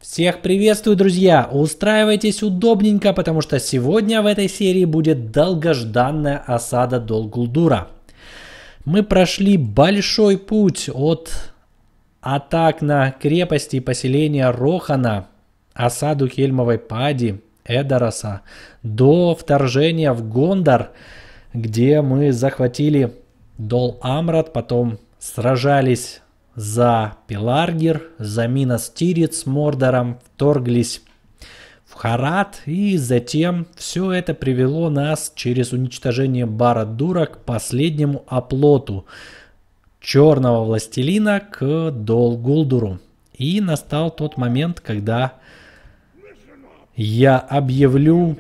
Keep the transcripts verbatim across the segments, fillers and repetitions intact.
Всех приветствую, друзья! Устраивайтесь удобненько, потому что сегодня в этой серии будет долгожданная осада Дол-Гулдура. Мы прошли большой путь от атак на крепости и поселения Рохана, осаду Хельмовой Пади, Эдороса, до вторжения в Гондор, где мы захватили Дол-Амрат, потом сражались за Пеларгир, за Минас Тирит с Мордором, вторглись в Харат, и затем все это привело нас через уничтожение Барад-дура к последнему оплоту Черного Властелина, к Дол-Гулдуру. И настал тот момент, когда я объявлю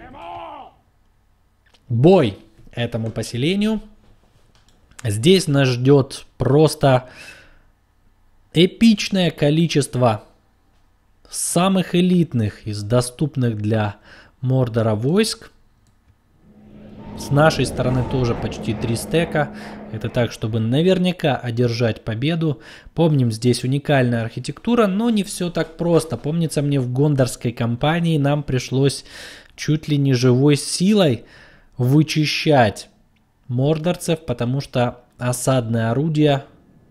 бой этому поселению. Здесь нас ждет просто эпичное количество самых элитных из доступных для Мордора войск. С нашей стороны тоже почти три стека. Это так, чтобы наверняка одержать победу. Помним, здесь уникальная архитектура, но не все так просто. Помнится мне, в гондорской кампании нам пришлось чуть ли не живой силой вычищать мордорцев, потому что осадные орудия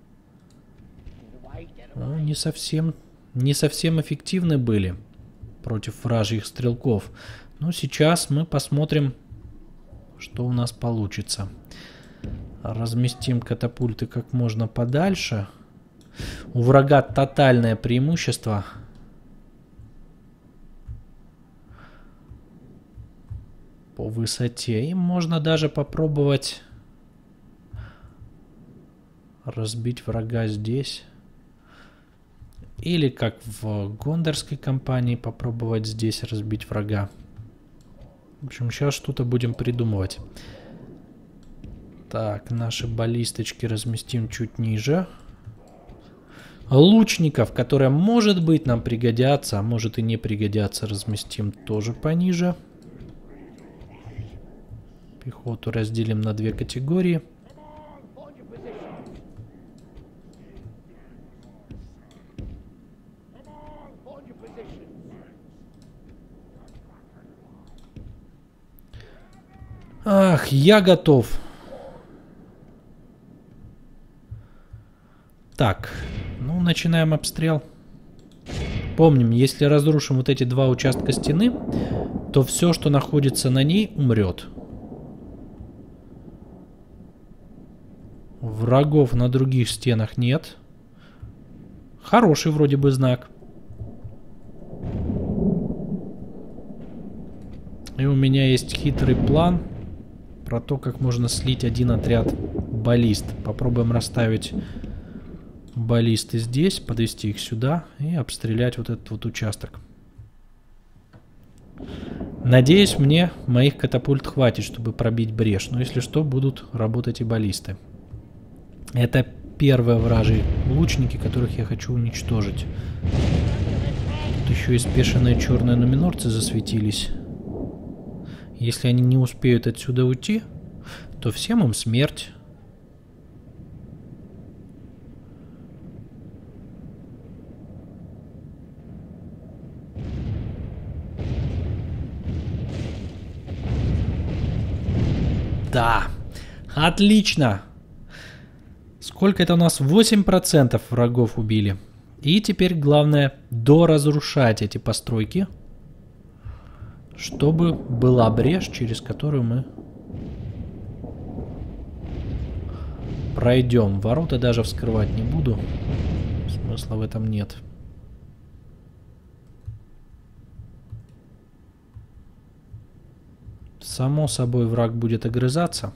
ну, не совсем, не совсем эффективны были против вражьих стрелков. Но сейчас мы посмотрим, что у нас получится. Разместим катапульты как можно подальше. У врага тотальное преимущество. По высоте. И можно даже попробовать разбить врага здесь. Или как в гондорской кампании попробовать здесь разбить врага. В общем, сейчас что-то будем придумывать. Так, наши баллисточки разместим чуть ниже. Лучников, которые, может быть, нам пригодятся, а может и не пригодятся, разместим тоже пониже. Пехоту разделим на две категории. Ах, я готов. Так, ну начинаем обстрел. Помним, если разрушим вот эти два участка стены, то все, что находится на ней, умрет. Врагов на других стенах нет. Хороший вроде бы знак. И у меня есть хитрый план про то, как можно слить один отряд баллист. Попробуем расставить баллисты здесь, подвести их сюда и обстрелять вот этот вот участок. Надеюсь, мне моих катапульт хватит, чтобы пробить брешь. Но если что, будут работать и баллисты. Это первые вражьи лучники, которых я хочу уничтожить. Тут еще и спешенные черные нуминорцы засветились. Если они не успеют отсюда уйти, то всем им смерть. Да, отлично. Сколько это у нас? восемь процентов врагов убили. И теперь главное доразрушать эти постройки, чтобы была брешь, через которую мы пройдем. Ворота даже вскрывать не буду. Смысла в этом нет. Само собой, враг будет огрызаться.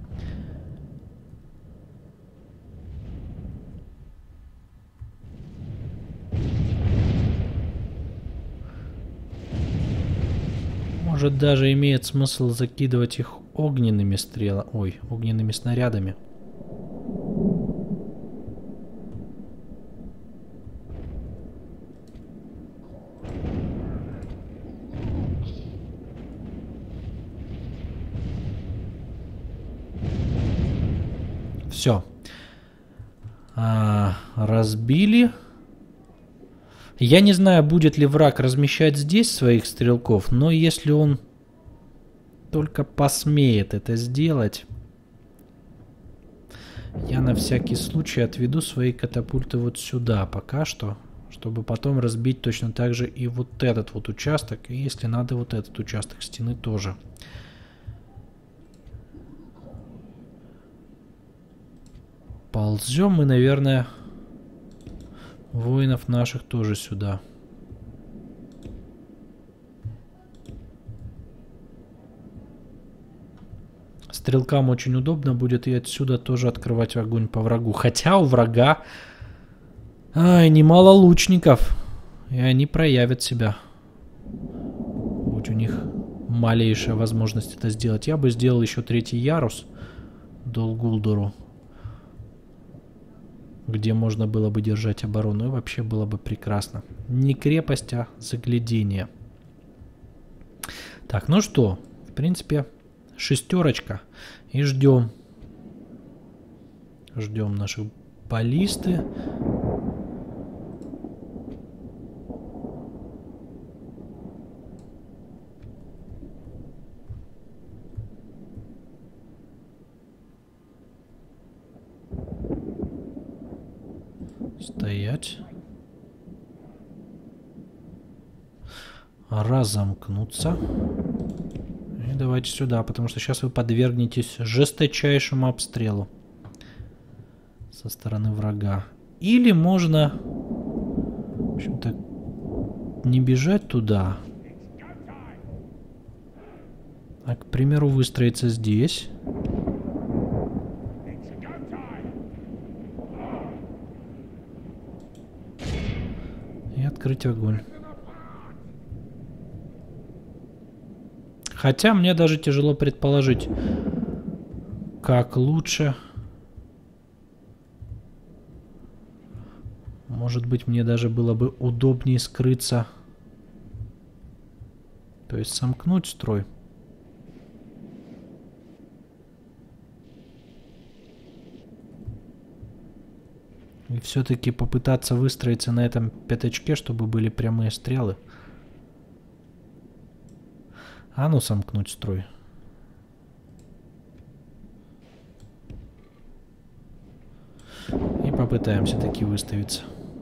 Может, даже имеет смысл закидывать их огненными стрелами, ой, огненными снарядами. Все. А, разбили. Я не знаю, будет ли враг размещать здесь своих стрелков, но если он только посмеет это сделать, я на всякий случай отведу свои катапульты вот сюда пока что, чтобы потом разбить точно так же и вот этот вот участок, и если надо, вот этот участок стены тоже. Ползем мы, наверное, воинов наших тоже сюда. Стрелкам очень удобно будет и отсюда тоже открывать огонь по врагу. Хотя у врага ай, немало лучников. И они проявят себя. Будь у них малейшая возможность это сделать. Я бы сделал еще третий ярус Дол Гулдуру, где можно было бы держать оборону. И вообще было бы прекрасно. Не крепость, а заглядение. Так, ну что, в принципе, шестерочка. И ждем. Ждем наших баллисты. Стоять. Разомкнуться. И давайте сюда, потому что сейчас вы подвергнетесь жесточайшему обстрелу со стороны врага. Или можно, в общем-то, не бежать туда, а, к примеру, выстроиться здесь. И открыть огонь. Хотя мне даже тяжело предположить, как лучше. Может быть, мне даже было бы удобнее скрыться. То есть сомкнуть строй. И все-таки попытаться выстроиться на этом пятачке, чтобы были прямые стрелы. А ну сомкнуть строй. И попытаемся таки выставиться.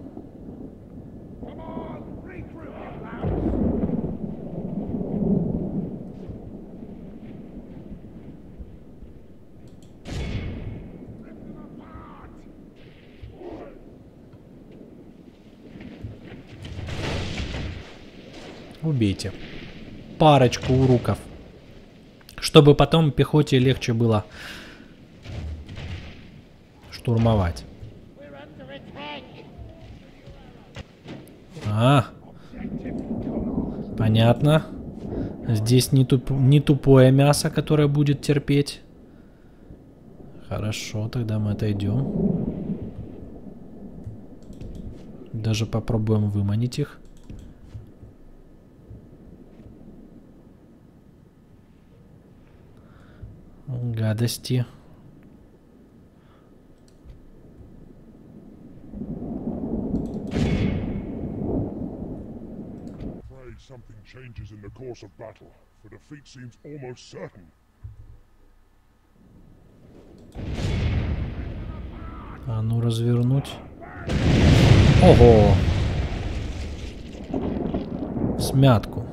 Убейте. Парочку уруков. Чтобы потом пехоте легче было штурмовать. А, понятно. Здесь не, туп, не тупое мясо, которое будет терпеть. Хорошо, тогда мы отойдем. Даже попробуем выманить их. Гадости. Something changes in the course of battle, for defeat seems almost certain. А ну развернуть. Ого! Смятку.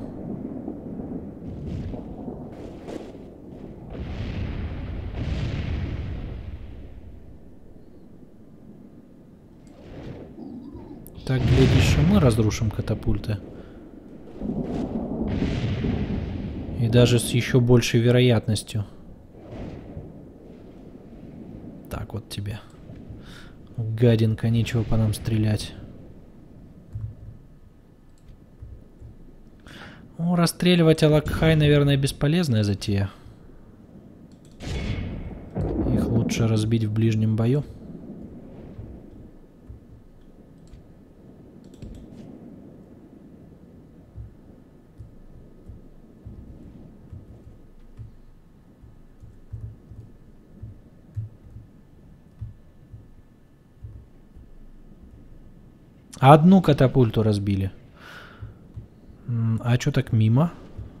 Так, глядишь, мы разрушим катапульты. И даже с еще большей вероятностью. Так, вот тебе. Гадинка, нечего по нам стрелять. Ну, расстреливать Алакхай, наверное, бесполезная затея. Их лучше разбить в ближнем бою. Одну катапульту разбили. А что так мимо?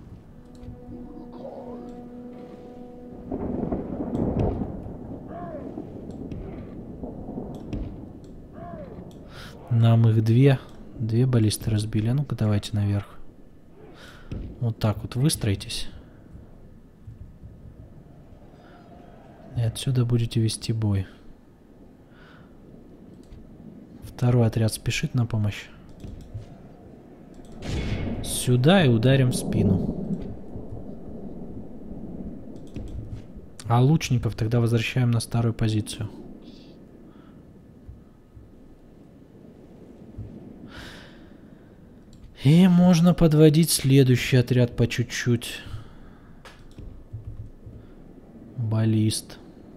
Нам их две. Две баллисты разбили. А ну-ка давайте наверх. Вот так вот выстроитесь. И отсюда будете вести бой. Второй отряд спешит на помощь. Сюда и ударим в спину. А лучников тогда возвращаем на старую позицию. И можно подводить следующий отряд по чуть-чуть. Баллист.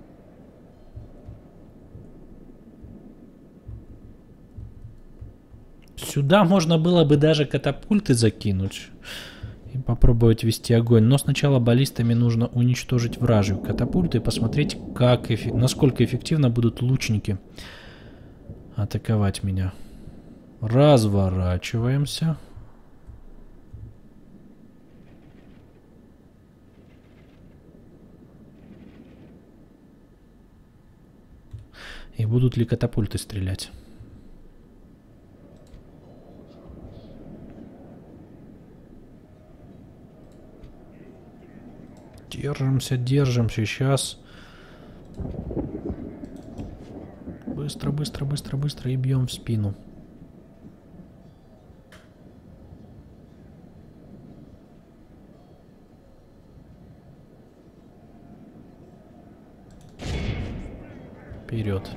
Сюда можно было бы даже катапульты закинуть и попробовать вести огонь. Но сначала баллистами нужно уничтожить вражью катапульты и посмотреть, как эфф... насколько эффективно будут лучники атаковать меня. Разворачиваемся. И будут ли катапульты стрелять? Держимся, держимся. Сейчас. Быстро, быстро, быстро, быстро. И бьем в спину. Вперед.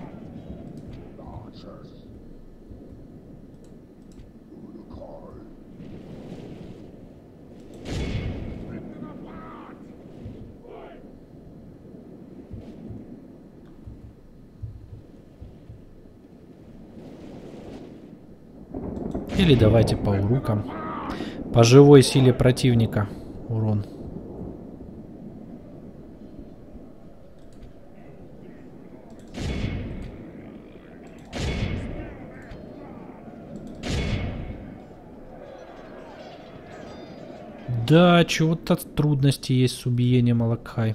Или давайте по урукам. По живой силе противника урон. Да, чего-то трудности есть с убиением Алакхай.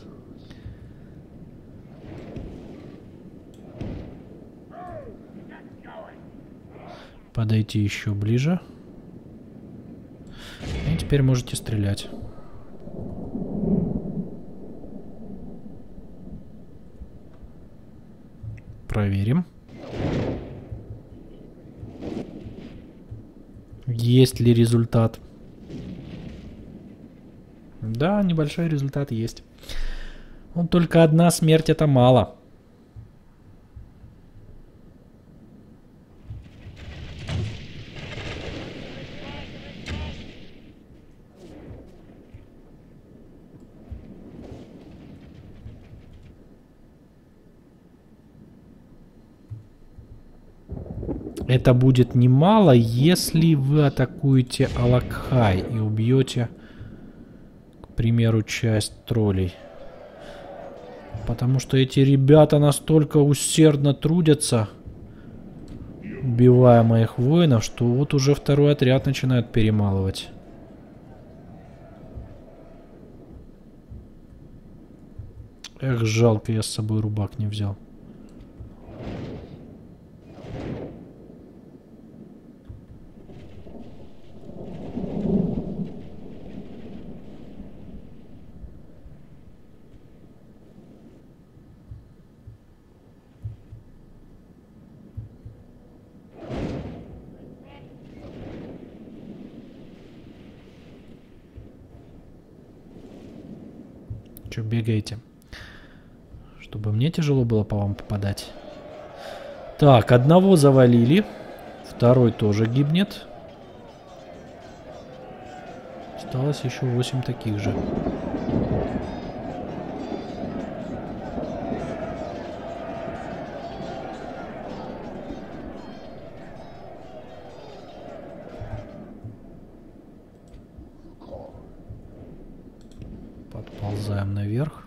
Подойти еще ближе. И теперь можете стрелять. Проверим. Есть ли результат? Да, небольшой результат есть. Ну, только одна смерть — это мало. Это будет немало, если вы атакуете Алакхай и убьете, к примеру, часть троллей. Потому что эти ребята настолько усердно трудятся, убивая моих воинов, что вот уже второй отряд начинают перемалывать. Эх, жалко, я с собой рубак не взял. Че бегаете? Чтобы мне тяжело было по вам попадать. Так, одного завалили. Второй тоже гибнет. Осталось еще восемь таких же. Подползаем наверх.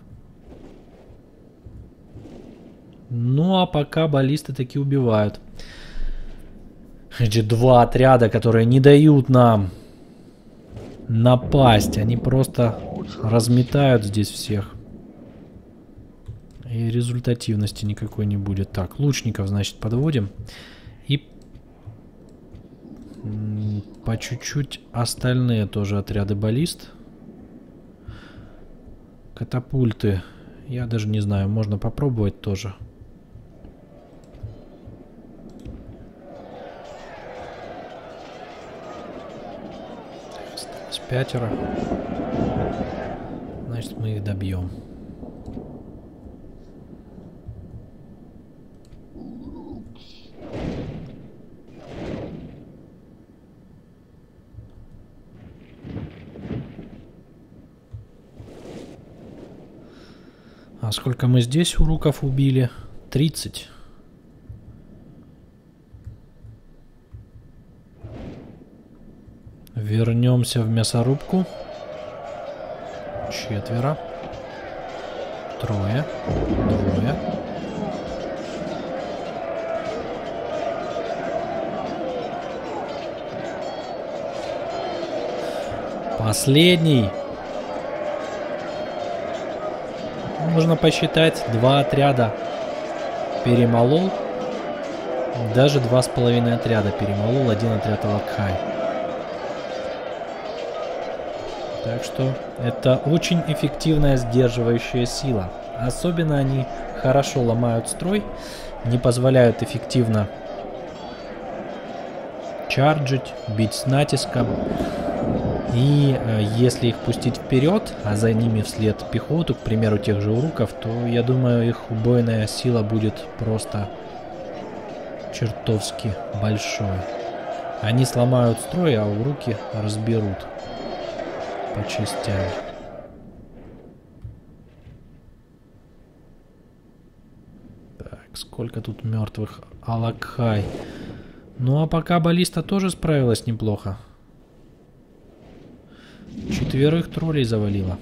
Ну а пока баллисты таки убивают. Эти два отряда, которые не дают нам напасть. Они просто разметают здесь всех. И результативности никакой не будет. Так, лучников, значит, подводим. И по чуть-чуть остальные тоже отряды баллист. Катапульты. Я даже не знаю, можно попробовать тоже. Осталось пятеро. Значит, мы их добьем. А сколько мы здесь уруков убили? тридцать. Вернемся в мясорубку. Четверо. Трое. Двое. Последний. Нужно посчитать, два отряда перемолол. Даже два с половиной отряда перемолол, один отряд Алакхай. Так что это очень эффективная сдерживающая сила. Особенно они хорошо ломают строй, не позволяют эффективно чарджить, бить с натиском. И э, если их пустить вперед, а за ними вслед пехоту, к примеру, тех же уруков, то, я думаю, их убойная сила будет просто чертовски большой. Они сломают строй, а уруки разберут по частям. Так, сколько тут мертвых Алакхай. Ну а пока баллиста тоже справилась неплохо. Четверых троллей завалило.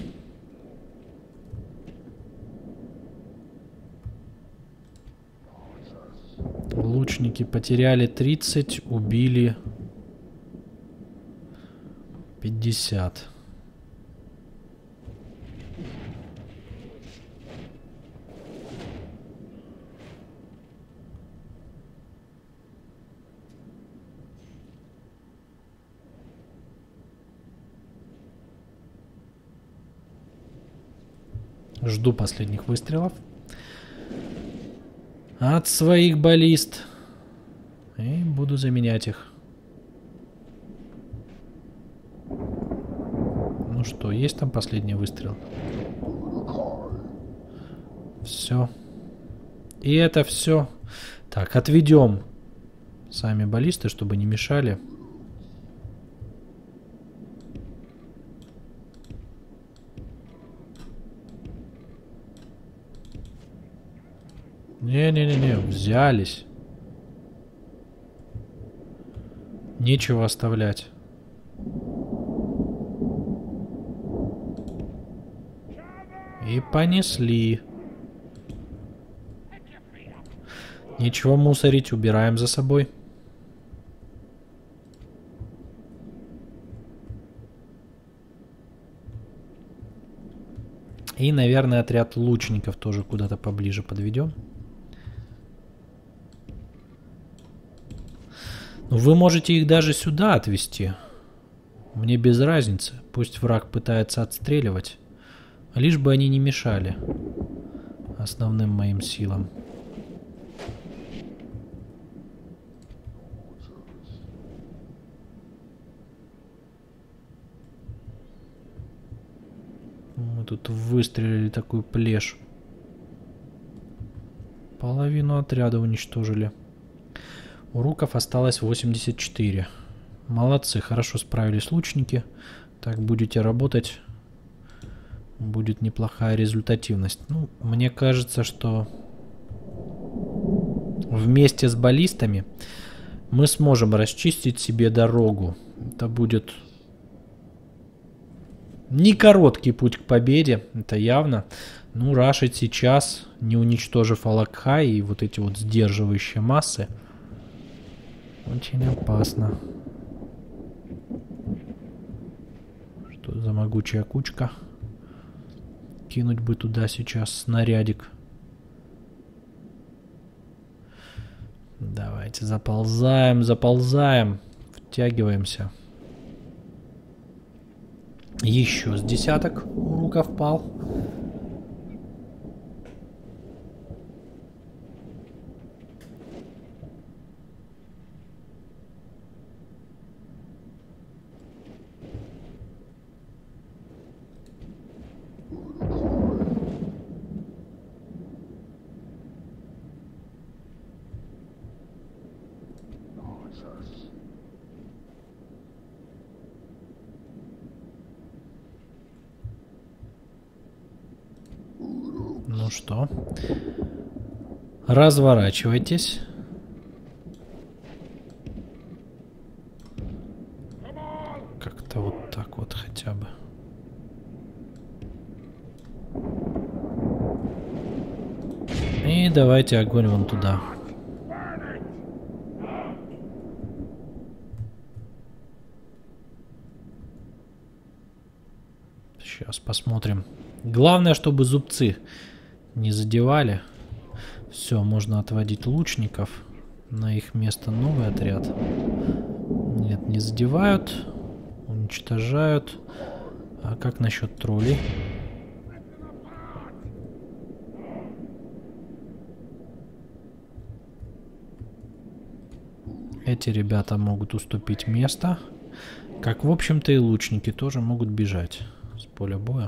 Лучники потеряли тридцать, убили пятьдесят. Жду последних выстрелов от своих баллист. И буду заменять их. Ну что, есть там последний выстрел? Все. И это все. Так, отведем сами баллисты, чтобы не мешали. Не-не-не-не, взялись. Нечего оставлять. И понесли. Нечего мусорить, убираем за собой. И, наверное, отряд лучников тоже куда-то поближе подведем. Вы можете их даже сюда отвести. Мне без разницы. Пусть враг пытается отстреливать. Лишь бы они не мешали основным моим силам. Мы тут выстрелили такую плешь. Половину отряда уничтожили. Уруков осталось восемьдесят четыре. Молодцы, хорошо справились лучники. Так будете работать. Будет неплохая результативность. Ну, мне кажется, что вместе с баллистами мы сможем расчистить себе дорогу. Это будет не короткий путь к победе, это явно. Ну, рашить сейчас, не уничтожив Алакхай и вот эти вот сдерживающие массы, Очень опасно. Что за могучая кучка? Кинуть бы туда сейчас снарядик. Давайте заползаем, заползаем. Втягиваемся. Еще с десяток уруков пал. Ну что, разворачивайтесь. Как-то вот так вот хотя бы. И давайте огонь вон туда. Сейчас посмотрим. Главное, чтобы зубцы не задевали. Все, можно отводить лучников. На их место новый отряд. Нет, не задевают. Уничтожают. А как насчет троллей? Эти ребята могут уступить место. Как, в общем-то, и лучники тоже могут бежать с поля боя.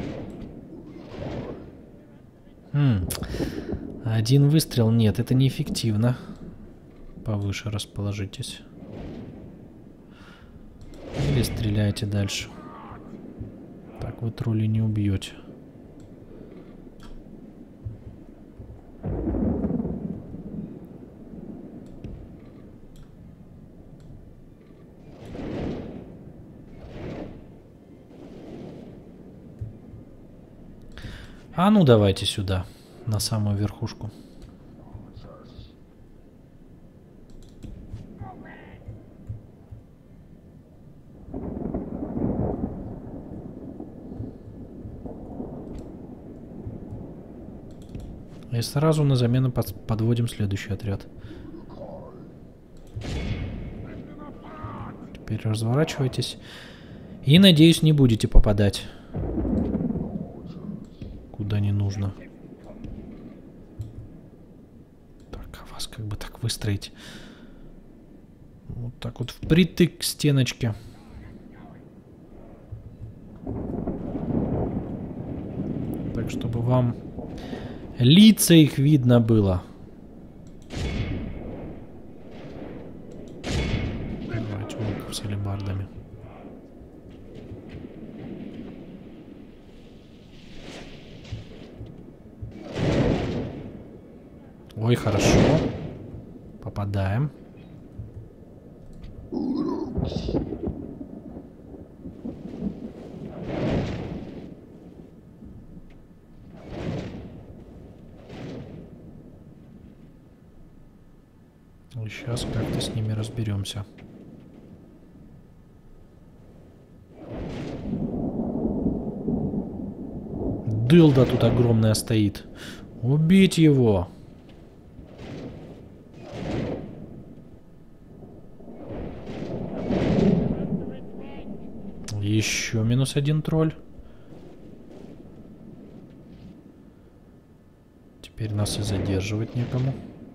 Хм. Один выстрел. Нет, это неэффективно. Повыше расположитесь. Или стреляйте дальше. Так вы тролли не убьете. А ну давайте сюда, на самую верхушку. И сразу на замену под подводим следующий отряд. Теперь разворачивайтесь. И, надеюсь, не будете попадать куда не нужно. Так, а вас как бы так выстроить? Вот так вот впритык к стеночке. Так, чтобы вам лица их видно было. Давайте вот с алебардами. Ой, хорошо. Попадаем. Сейчас как-то с ними разберемся. Дылда тут огромная стоит. Убить его! Еще минус один тролль. Теперь нас и задерживать некому.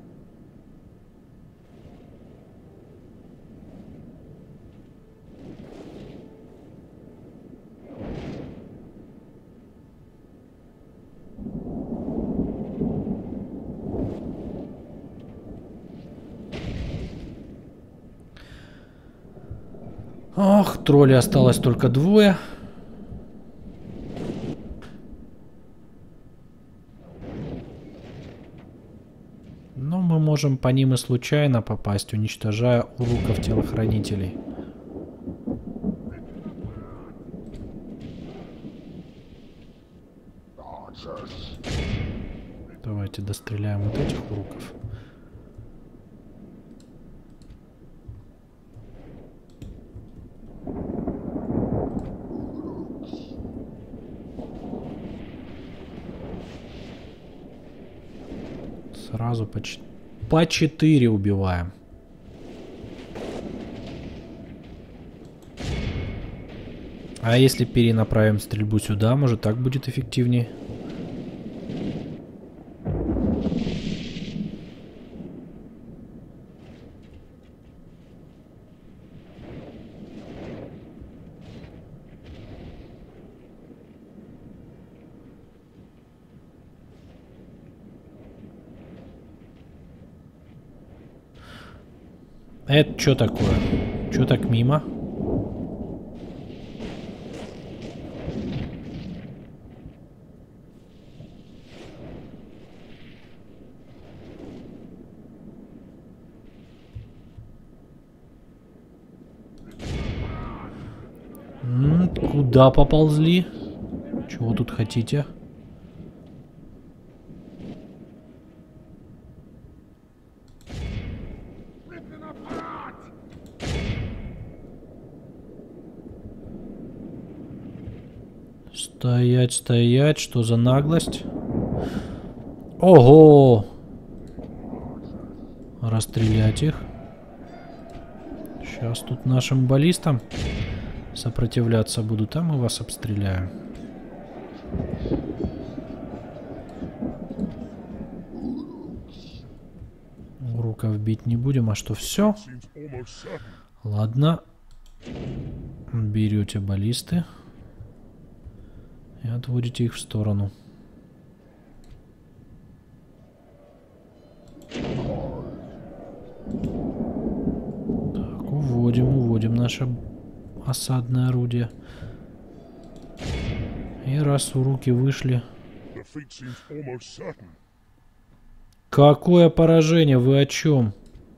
Ох, троллей осталось только двое. Но мы можем по ним и случайно попасть, уничтожая уруков телохранителей. Давайте достреляем вот этих уруков. Сразу по, ч... по четыре убиваем. А если перенаправим стрельбу сюда, может так будет эффективнее? Это что такое? Что так мимо? М-м, куда поползли? Чего тут хотите? Стоять, стоять, что за наглость? Ого! Расстрелять их. Сейчас тут нашим баллистам сопротивляться будут, а мы вас обстреляем. Уруков бить не будем, а что, все? Ладно. Берете баллисты и отводите их в сторону. Так, уводим, уводим наше осадное орудие. И раз уруки вышли... Какое поражение? Вы о чем?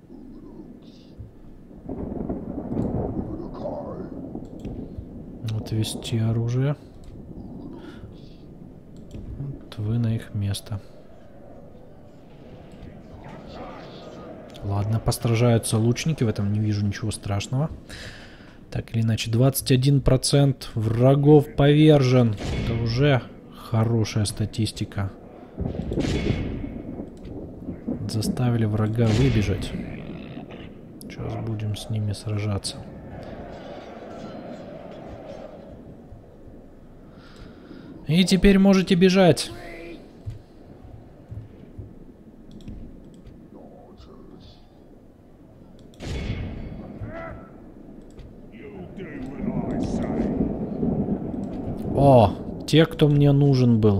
Отвести оружие. Вот вы на их место. Ладно, постражаются лучники, в этом не вижу ничего страшного. Так или иначе, двадцать один процент врагов повержен. Это уже хорошая статистика. Заставили врага выбежать. Сейчас будем с ними сражаться. И теперь можете бежать. О, те, кто мне нужен был,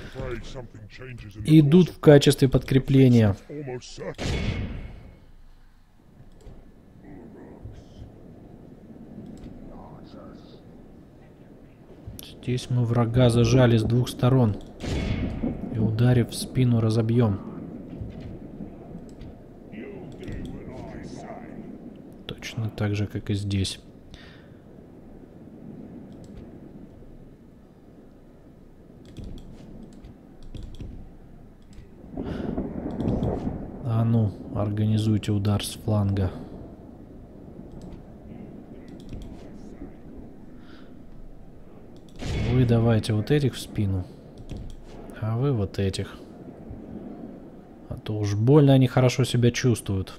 идут в качестве подкрепления. Здесь мы врага зажали с двух сторон. И ударив в спину, разобьем. Точно так же, как и здесь. А ну, организуйте удар с фланга. Вы давайте вот этих в спину, а вы вот этих. А то уж больно они хорошо себя чувствуют.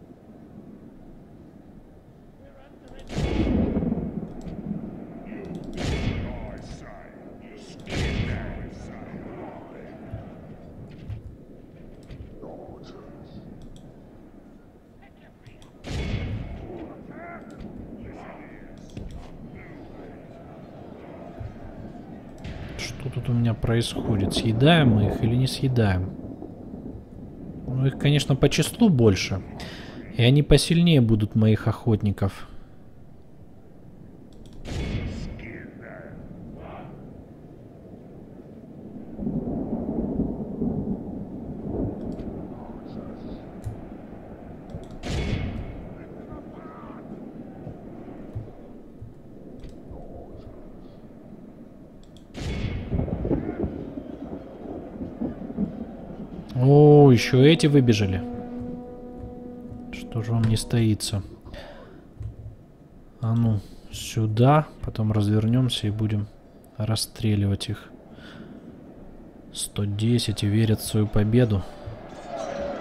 Что тут у меня происходит? Съедаем мы их или не съедаем? Ну, их, конечно, по числу больше. И они посильнее будут моих охотников. О, еще эти выбежали. Что же вам не стоится? А ну, сюда. Потом развернемся и будем расстреливать их. сто десять и верят в свою победу.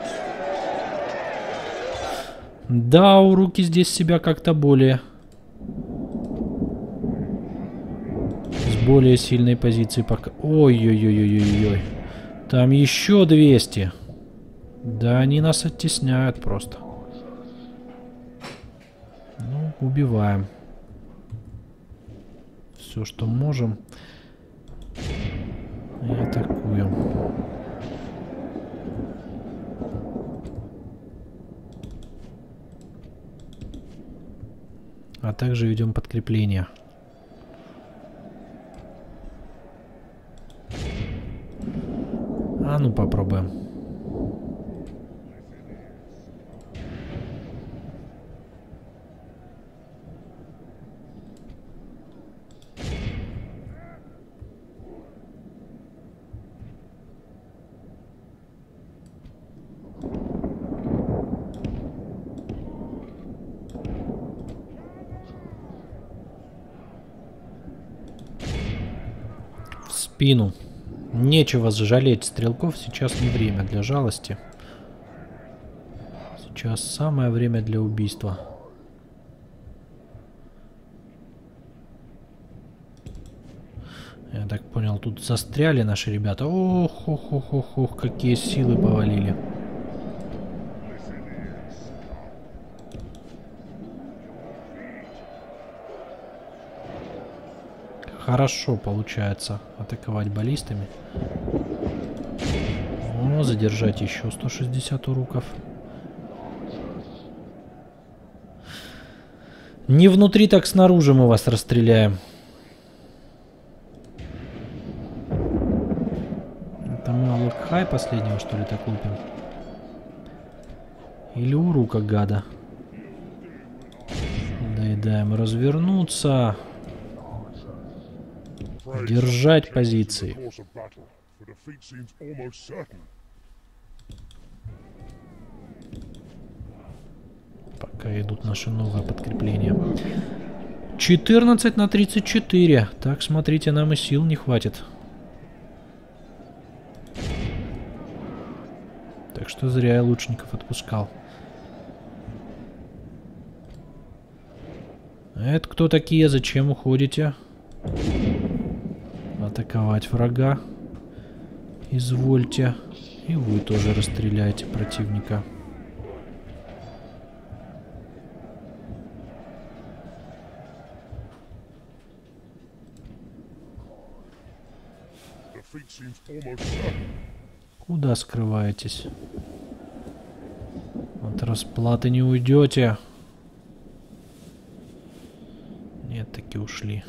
Да, уруки здесь себя как-то более... С более сильной позиции пока... Ой-ой-ой-ой-ой-ой. Там еще двести. Да, они нас оттесняют просто. Ну, убиваем. Все, что можем. И атакуем. А также ведем подкрепление. А ну попробуем. В спину. Нечего жалеть стрелков, сейчас не время для жалости. Сейчас самое время для убийства. Я так понял, тут застряли наши ребята. Ох, ох, ох, ох, ох, какие силы повалили. Хорошо получается атаковать баллистами. О, задержать еще сто шестьдесят уруков. Не внутри, так снаружи мы вас расстреляем. Это мы Локхай последнего, что ли, так лупим? Или урука, гада? Доедаем развернуться. Держать позиции. Пока идут наши новые подкрепления. четырнадцать на тридцать четыре. Так, смотрите, нам и сил не хватит. Так что зря я лучников отпускал. Это кто такие? Зачем уходите? Атаковать врага. Извольте. И вы тоже расстреляйте противника. Куда скрываетесь? От расплаты не уйдете. Нет, таки ушли.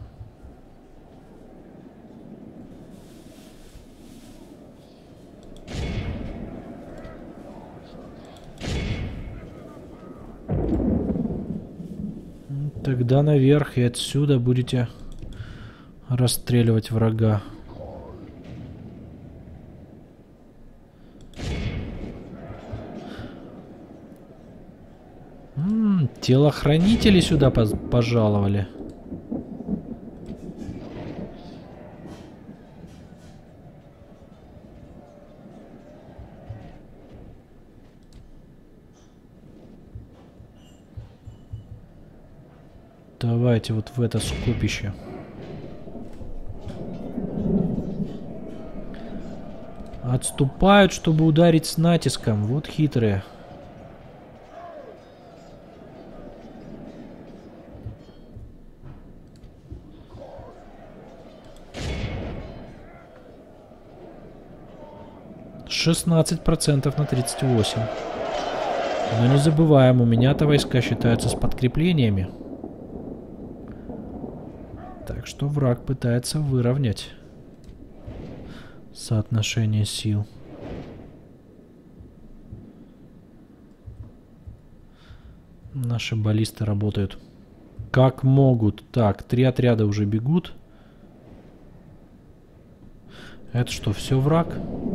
Тогда наверх и отсюда будете расстреливать врага. М-м, телохранители сюда пожаловали. Давайте вот в это скопище. Отступают, чтобы ударить с натиском. Вот хитрые. шестнадцать процентов на тридцать восемь. Но не забываем, у меня-то войска считаются с подкреплениями. Так что враг пытается выровнять соотношение сил. Наши баллисты работают как могут. Так, три отряда уже бегут. Это что, все враг?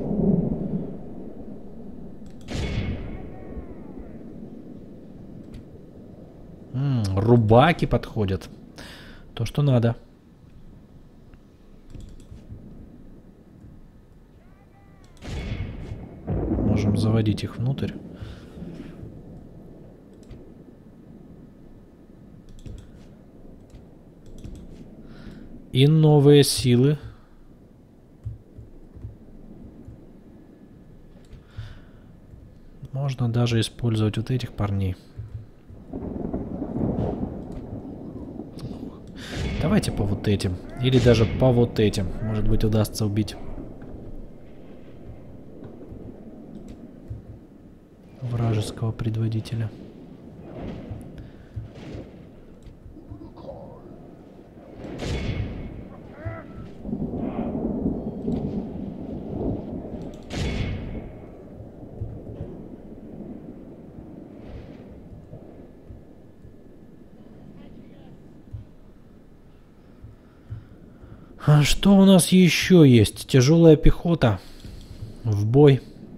М-м, рубаки подходят. То, что надо. Можем заводить их внутрь. И новые силы. Можно даже использовать вот этих парней. Давайте по вот этим. Или даже по вот этим. Может быть, удастся убить вражеского предводителя. А что у нас еще есть? Тяжелая пехота. В бой.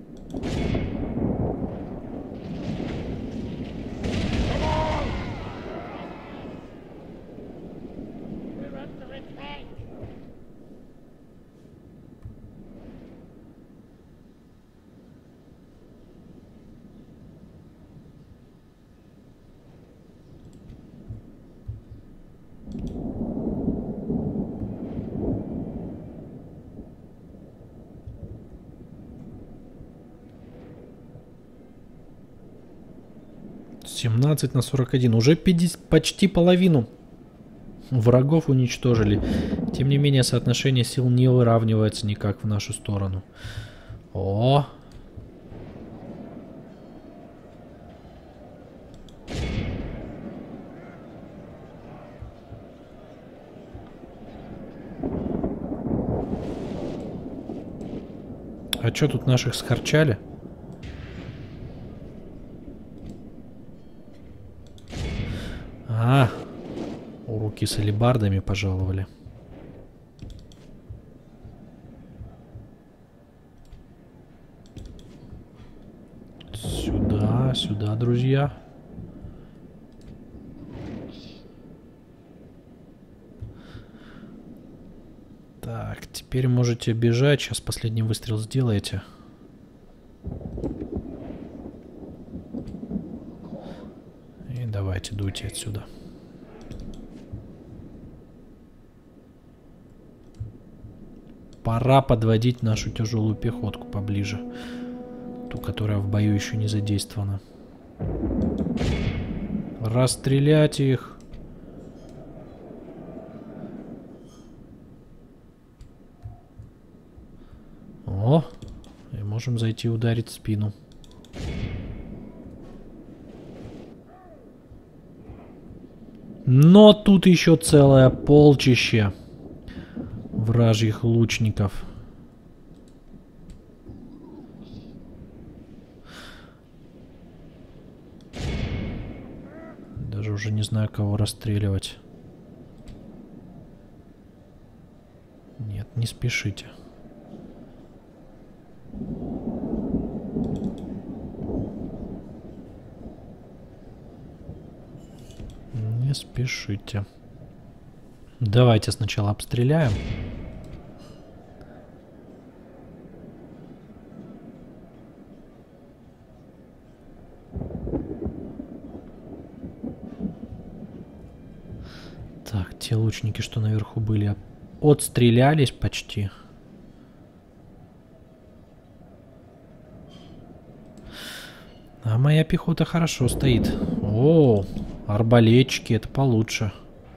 семнадцать на сорок один. Уже пятьдесят, почти половину врагов уничтожили. Тем не менее, соотношение сил не выравнивается никак в нашу сторону. О! А что тут наших скорчали? А, уроки с алебардами пожаловали. Сюда, сюда, друзья. Так, теперь можете бежать. Сейчас последний выстрел сделаете. И давайте дуйте отсюда. Пора подводить нашу тяжелую пехотку поближе. Ту, которая в бою еще не задействована. Расстрелять их. О, и можем зайти ударить в спину. Но тут еще целое полчище вражьих лучников. Даже уже не знаю, кого расстреливать. Нет, не спешите. Не спешите. Давайте сначала обстреляем. Так, те лучники, что наверху были, отстрелялись почти. А моя пехота хорошо стоит. О, арбалетчики, это получше.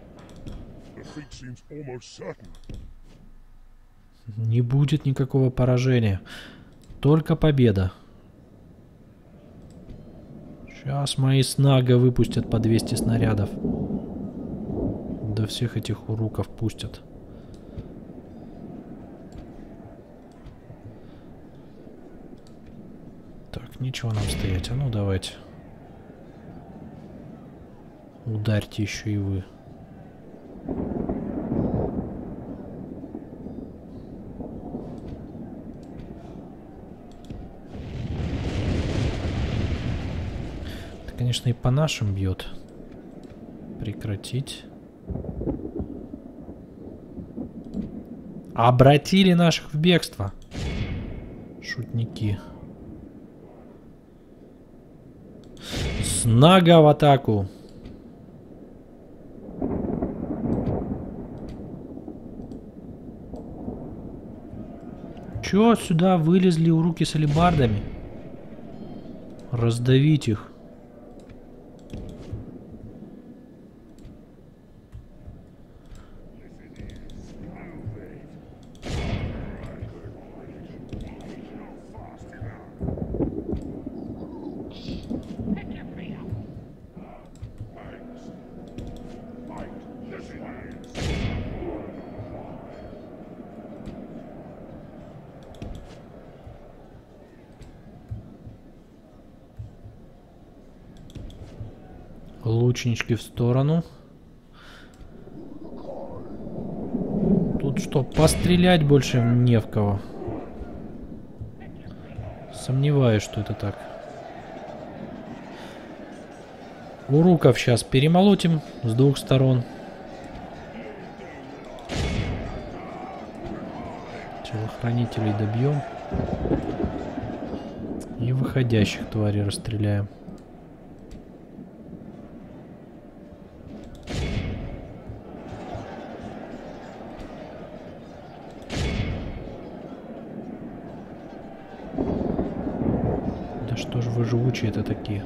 Не будет никакого поражения. Только победа. Сейчас мои снага выпустят по двести снарядов. До всех этих уруков пустят. Так, ничего нам стоять. А ну давайте. Ударьте еще и вы. Это, конечно, и по нашим бьет. Прекратить. Обратили наших в бегство. Шутники. Снага в атаку. Чё, сюда вылезли у руки с алебардами? Раздавить их. Лучнички в сторону. Тут что, пострелять больше не в кого? Сомневаюсь, что это так. Уруков сейчас перемолотим с двух сторон. Телохранителей добьем. И выходящих тварей расстреляем. Что же вы живучие-то такие?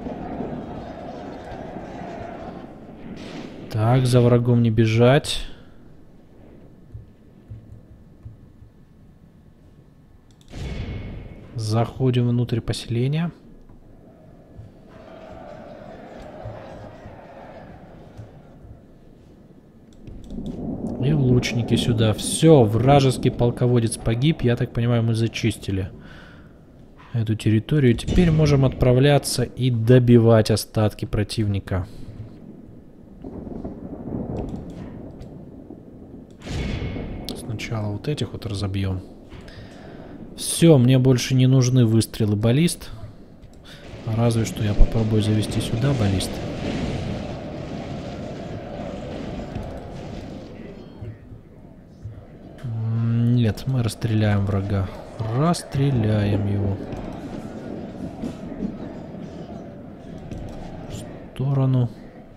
Так, за врагом не бежать. Заходим внутрь поселения. И лучники сюда. Все, вражеский полководец погиб. Я так понимаю, мы зачистили эту территорию. Теперь можем отправляться и добивать остатки противника. Сначала вот этих вот разобьем. Все, мне больше не нужны выстрелы баллист. Разве что я попробую завести сюда баллист. Нет, мы расстреляем врага. Расстреляем его. В сторону.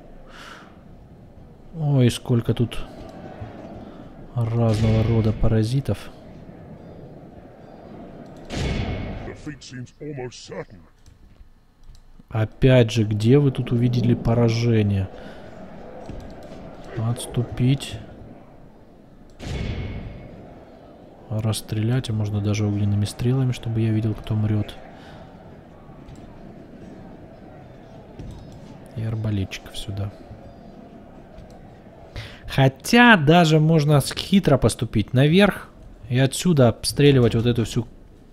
Ой, сколько тут разного рода паразитов. Опять же, где вы тут увидели поражение? Отступить. Расстрелять, а можно даже огненными стрелами, чтобы я видел, кто мрет. И арбалетчиков сюда. Хотя даже можно хитро поступить наверх и отсюда обстреливать вот эту всю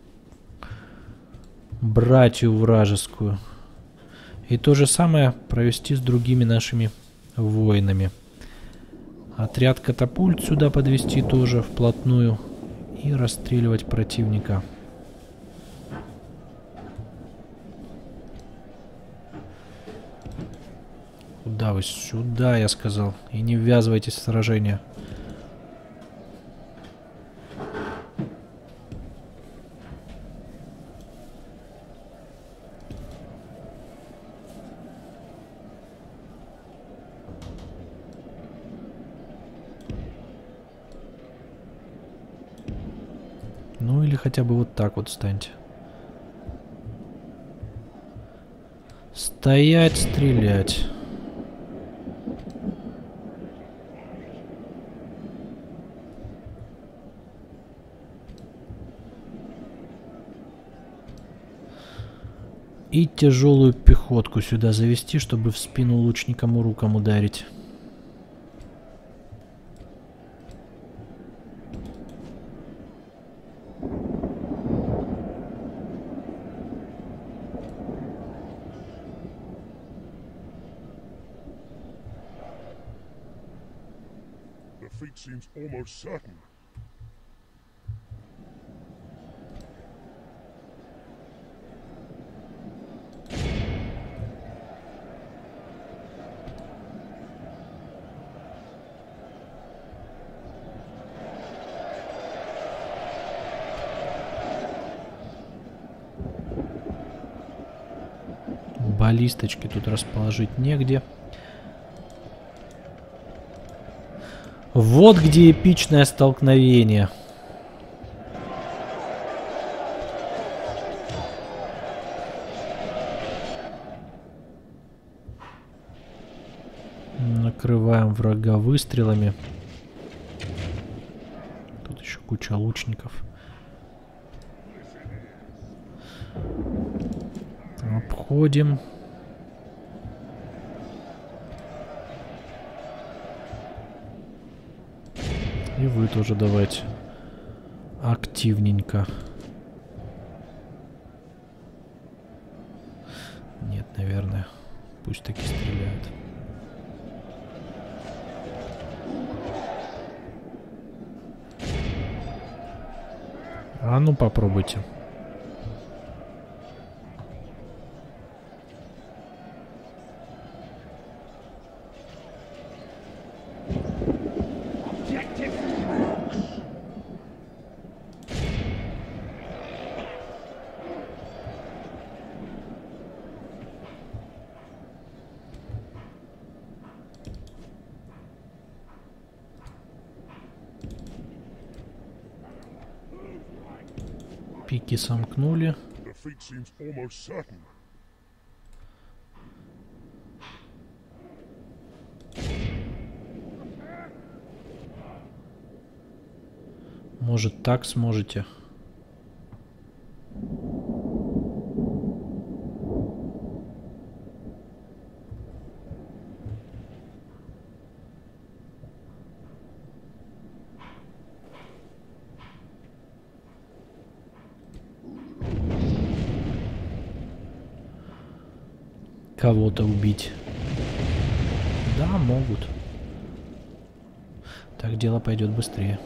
братью вражескую. И то же самое провести с другими нашими воинами. Отряд катапульт сюда подвести тоже вплотную. И расстреливать противника. Куда вы? Сюда, я сказал. И не ввязывайтесь в сражение. Ну или хотя бы вот так вот встаньте. Стоять, стрелять. И тяжелую пехотку сюда завести, чтобы в спину лучникам урукам ударить. Seems almost certain. Баллисточки тут расположить негде. Вот где эпичное столкновение. врага выстрелами. Тут еще куча лучников. Обходим. И вы тоже давайте активненько. Нет, наверное. Пусть таки стреляют. А ну попробуйте. Пики сомкнули. Может, так сможете? Кого-то убить. Да, могут. Так дело пойдет быстрее.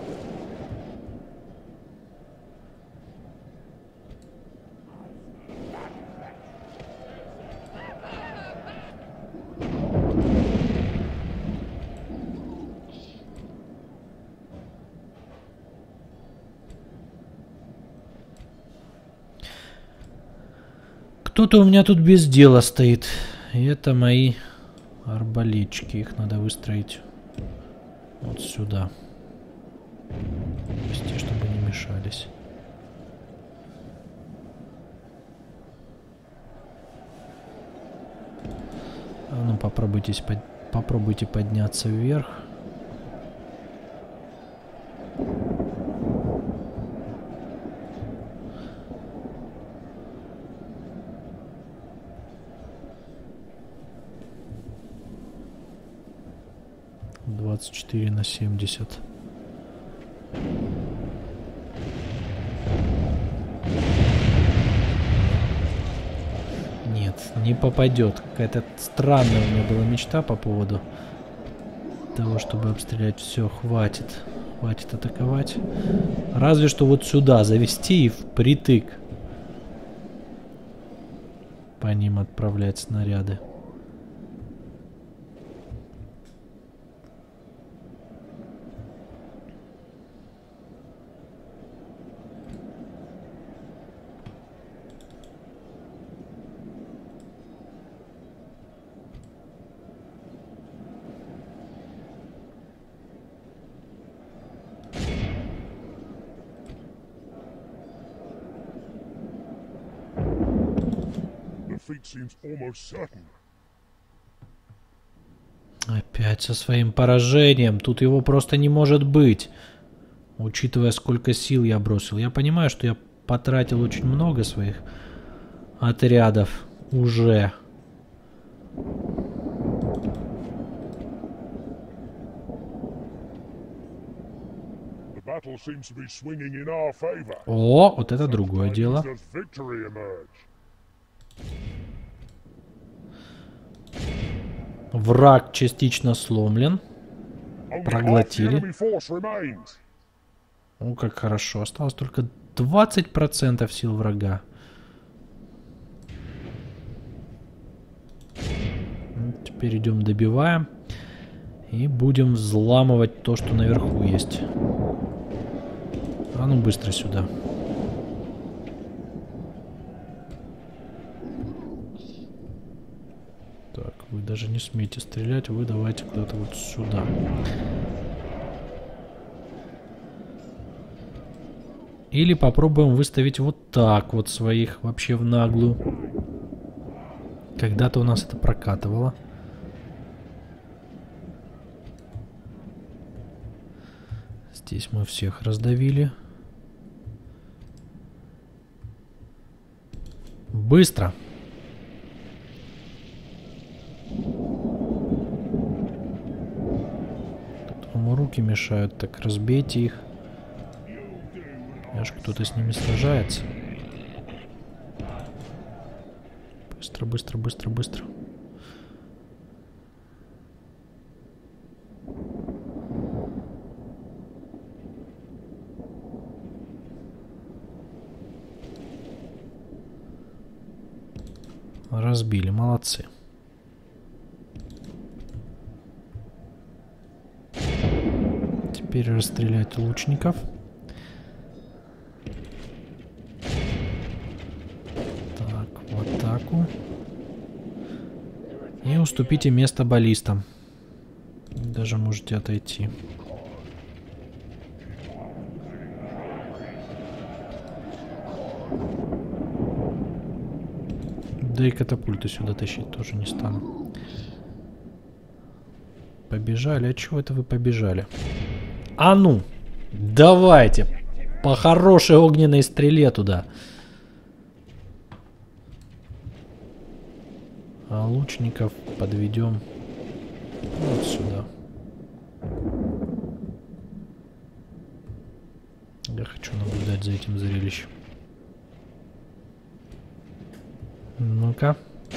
Кто-то у меня тут без дела стоит. И это мои арбалетчики. Их надо выстроить вот сюда. Те, чтобы не мешались. А ну попробуйте, под... попробуйте подняться вверх. двадцать четыре на семьдесят. Нет, не попадет. Какая-то странная у меня была мечта по поводу того, чтобы обстрелять. Все, хватит. Хватит атаковать. Разве что вот сюда завести и впритык по ним отправлять снаряды. Опять со своим поражением. Тут его просто не может быть. Учитывая, сколько сил я бросил. Я понимаю, что я потратил очень много своих отрядов уже. О, вот это другое дело. Враг частично сломлен. Проглотили. О, как хорошо. Осталось только двадцать процентов сил врага. Теперь идем добиваем. И будем взламывать то, что наверху есть. А ну быстро сюда. Так, вы даже не смейте стрелять, вы давайте куда-то вот сюда. Или попробуем выставить вот так вот своих вообще в наглую. Когда-то у нас это прокатывало. Здесь мы всех раздавили. Быстро. Ему руки мешают, так разбейте их. Аж кто-то с ними сражается. Быстро, быстро, быстро, быстро. Разбили, молодцы. Теперь расстрелять лучников. Так, в атаку. И уступите место баллистам. Даже можете отойти. Да и катапульты сюда тащить тоже не стану. Побежали? А чего это вы побежали? А ну! Давайте! По хорошей огненной стреле туда. А лучников подведем вот сюда. Я хочу наблюдать за этим зрелищем. Ну-ка.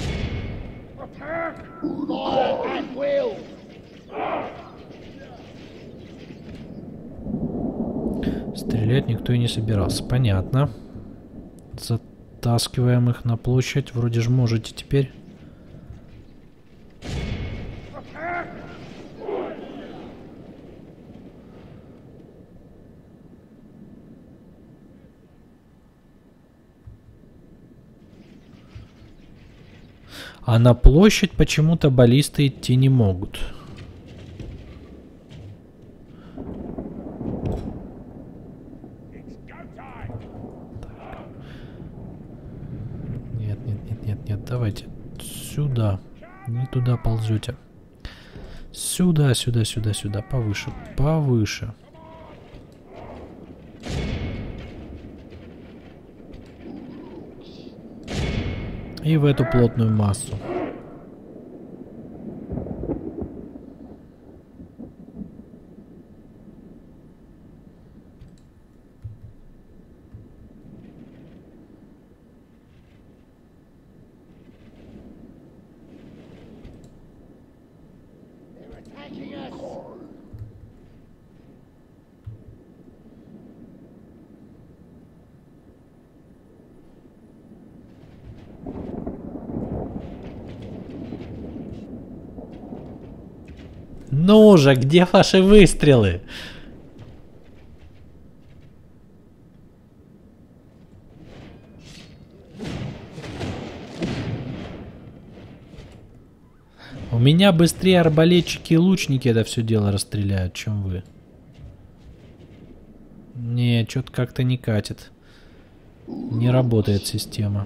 Стрелять никто и не собирался. Понятно. Затаскиваем их на площадь. Вроде же можете теперь. А на площадь почему-то баллисты идти не могут. Нет, нет, нет, нет, нет. Давайте сюда. Не туда ползете. Сюда, сюда, сюда, сюда. Повыше, повыше. И в эту плотную массу. Ну же, где ваши выстрелы? У меня быстрее арбалетчики и лучники это все дело расстреляют, чем вы. Не, что-то как-то не катит. Не работает система.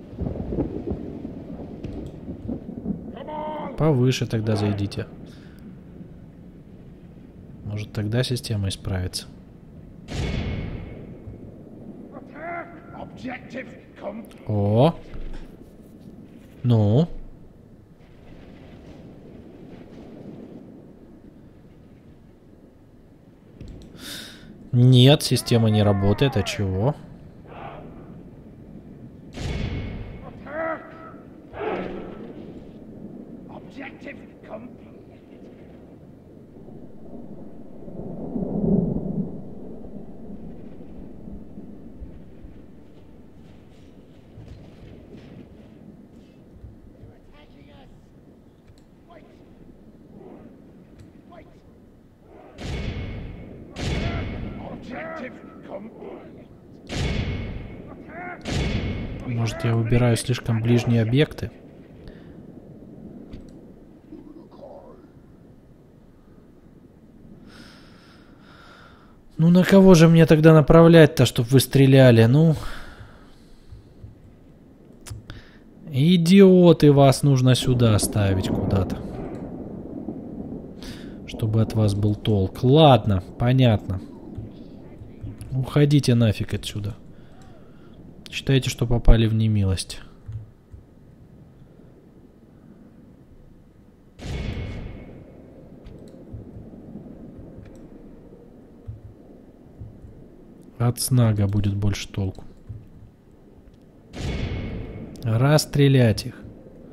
Повыше тогда зайдите. Может, тогда система исправится. О! Ну? Нет, система не работает. А чего? Может, я выбираю слишком ближние объекты? Ну, на кого же мне тогда направлять-то, чтобы вы стреляли? Ну... Идиоты, вас нужно сюда ставить куда-то. Чтобы от вас был толк. Ладно, понятно. Уходите нафиг отсюда. Считайте, что попали в немилость. От снага будет больше толку. Расстрелять их.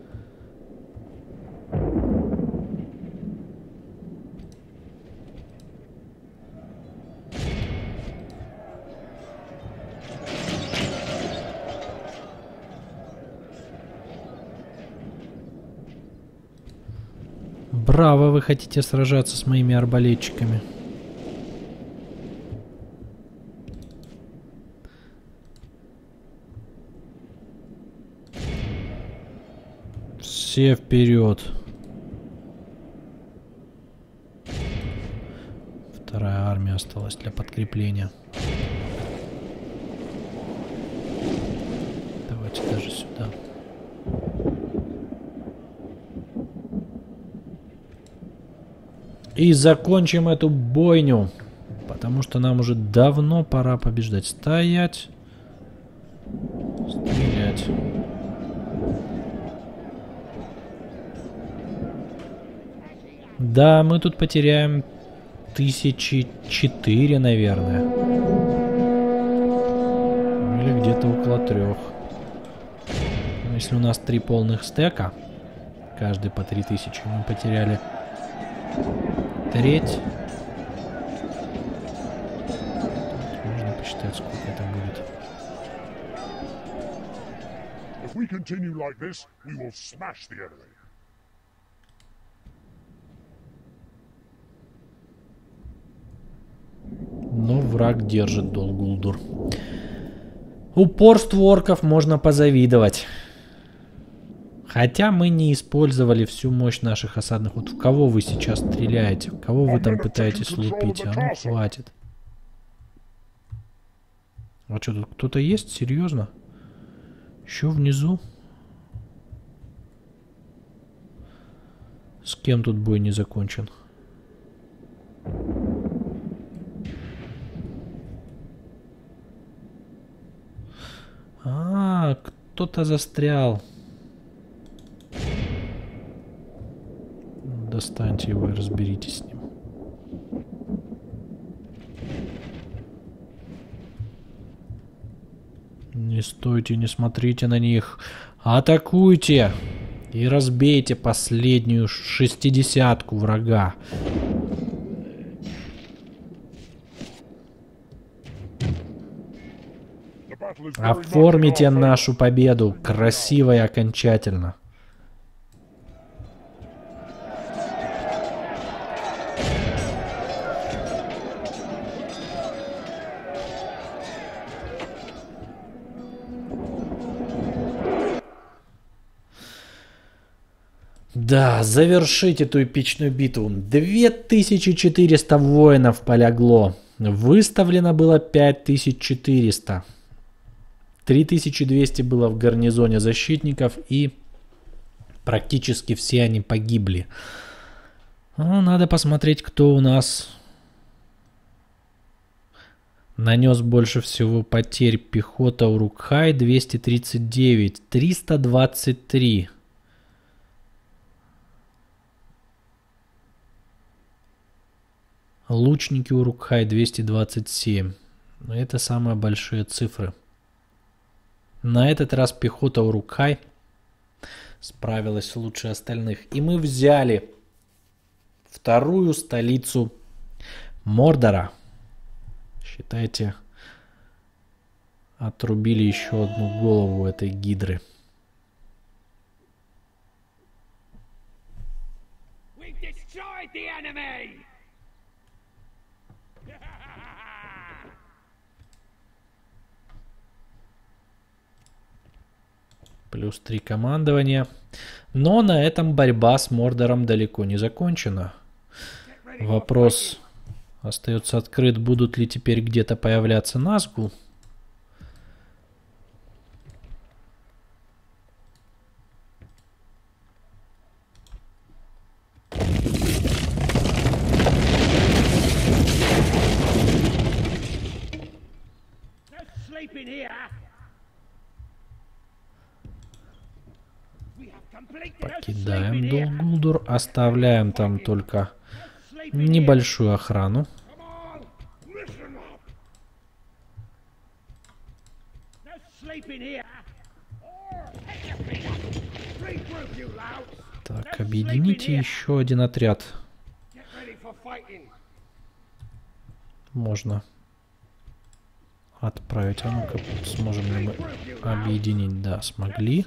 Браво, вы хотите сражаться с моими арбалетчиками. Все вперед. Вторая армия осталась для подкрепления. Давайте даже сюда. И закончим эту бойню. Потому что нам уже давно пора побеждать. Стоять. Стрелять. Да, мы тут потеряем тысячи четыре, наверное. Или где-то около трех. Если у нас три полных стека, каждый по три тысячи, мы потеряли треть. Можно посчитать, сколько это будет. If we continue like this, we will smash the enemy. Но враг держит Дол Гулдур. Упорству орков можно позавидовать. Хотя мы не использовали всю мощь наших осадных. Вот в кого вы сейчас стреляете? В кого вы там пытаетесь лупить? А ну хватит. А что, тут кто-то есть? Серьезно? Еще внизу? С кем тут бой не закончен? А, кто-то застрял. Достаньте его и разберитесь с ним. Не стойте, не смотрите на них. Атакуйте! И разбейте последнюю шестидесятку врага. Оформите нашу победу красиво и окончательно. Да, завершить эту эпичную битву. две тысячи четыреста воинов полегло. Выставлено было пять тысяч четыреста. три тысячи двести было в гарнизоне защитников, и практически все они погибли. Ну, надо посмотреть, кто у нас нанес больше всего потерь. Пехота Урукхай двести тридцать девять, триста двадцать три. Лучники Урукхай двести двадцать семь. Это самые большие цифры. На этот раз пехота Урукхай справилась лучше остальных. И мы взяли вторую столицу Мордора. Считайте, отрубили еще одну голову этой гидры. Плюс три командования. Но на этом борьба с Мордором далеко не закончена. Вопрос остается открыт, будут ли теперь где-то появляться Назгул. Покидаем Дол Гулдур, оставляем там только небольшую охрану. Так, объедините еще один отряд. Можно отправить. А ну-ка, сможем ли мы объединить? Да, смогли.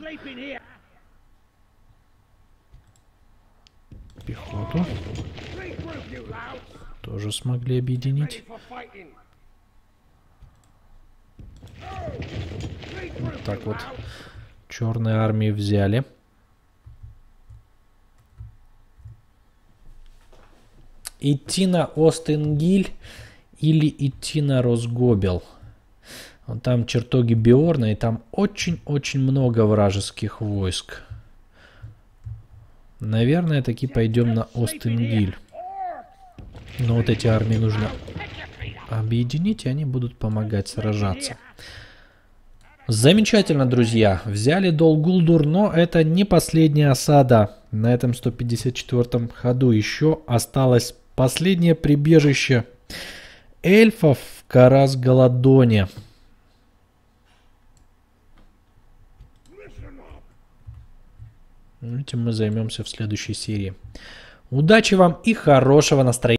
Пехоту тоже смогли объединить. Вот так вот черные армии взяли. Идти на Остенгиль или идти на Росгобел. Вон там чертоги Биорна, и там очень-очень много вражеских войск. Наверное, таки пойдем на Остенгиль. Но вот эти армии нужно объединить, и они будут помогать сражаться. Замечательно, друзья. Взяли Дол Гулдур, но это не последняя осада. На этом сто пятьдесят четвёртом ходу еще осталось последнее прибежище эльфов в Карас-Галадоне. Этим мы займемся в следующей серии. Удачи вам и хорошего настроения.